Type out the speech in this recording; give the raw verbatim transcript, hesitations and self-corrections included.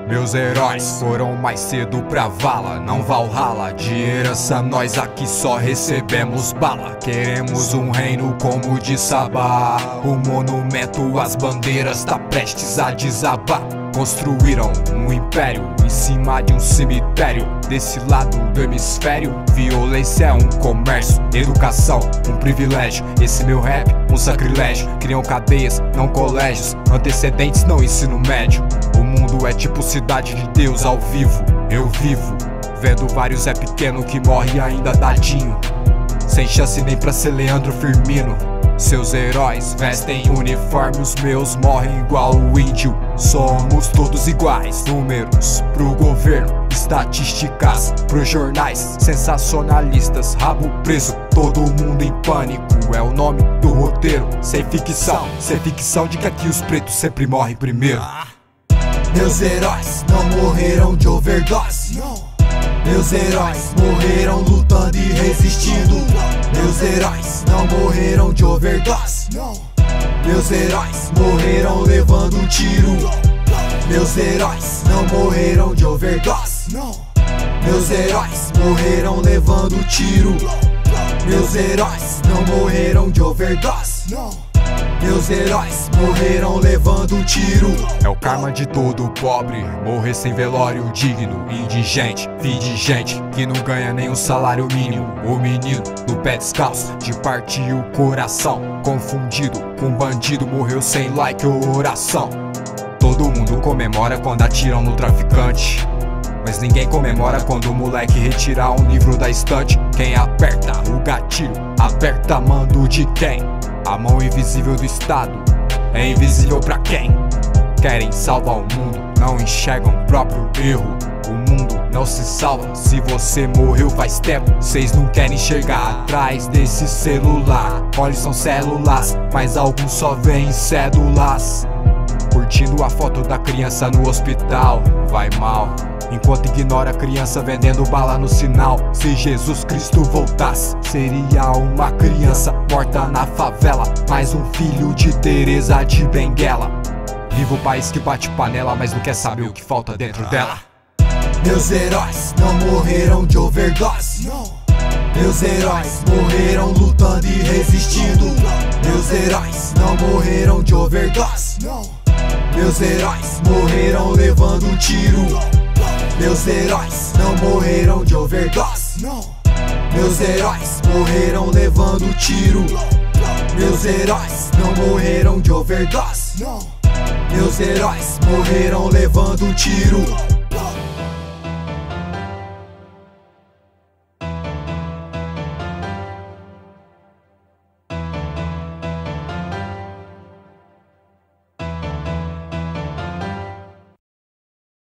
Meus heróis foram mais cedo pra vala, não Valhalla. De herança nós aqui só recebemos bala. Queremos um reino como o de Sabá. O monumento, as bandeiras tá prestes a desabar. Construíram um império em cima de um cemitério. Desse lado do hemisfério, violência é um comércio, educação, um privilégio. Esse meu rap, um sacrilégio. Criam cadeias, não colégios, antecedentes, não ensino médio. O mundo é tipo cidade de Deus ao vivo. Eu vivo, vendo vários é pequeno que morre ainda dadinho, sem chance nem pra ser Leandro Firmino. Seus heróis vestem uniforme, os meus morrem igual o índio. Somos todos iguais, números pro governo, estatísticas pros jornais sensacionalistas. Rabo preso, todo mundo em pânico, é o nome do roteiro. Sem ficção, sem ficção de que aqui os pretos sempre morrem primeiro. Meus heróis não morreram de overdose. Meus heróis morreram lutando e resistindo. Meus heróis não morreram de overdose. Meus heróis morreram levando um tiro. Meus heróis não morreram de overdose. Meus heróis morreram levando um tiro. Meus heróis não morreram de overdose. Meus heróis morreram levando um tiro. É o karma de todo pobre, morrer sem velório digno. Indigente, filho de gente que não ganha nem um salário mínimo. O menino do pé descalço, de partir o coração. Confundido com bandido, morreu sem like ou oração. Todo mundo comemora quando atiram no traficante, mas ninguém comemora quando o moleque retirar um livro da estante. Quem aperta o gatilho, aperta mando de quem? A mão invisível do Estado é invisível pra quem? Querem salvar o mundo, não enxergam o próprio erro. O mundo não se salva se você morreu faz tempo. Cês não querem enxergar atrás desse celular. Olhos são células, mas alguns só veem cédulas. Curtindo a foto da criança no hospital, vai mal, enquanto ignora a criança vendendo bala no sinal. Se Jesus Cristo voltasse, seria uma criança morta na favela, mais um filho de Teresa de Benguela. Viva o país que bate panela, mas não quer saber o que falta dentro dela. Meus heróis não morreram de overdose. Meus heróis morreram lutando e resistindo. Meus heróis não morreram de overdose. Meus heróis morreram levando um tiro. Meus heróis não morreram de overdose. Meus heróis morreram levando um tiro. Meus heróis não morreram de overdose. Meus heróis morreram levando um tiro.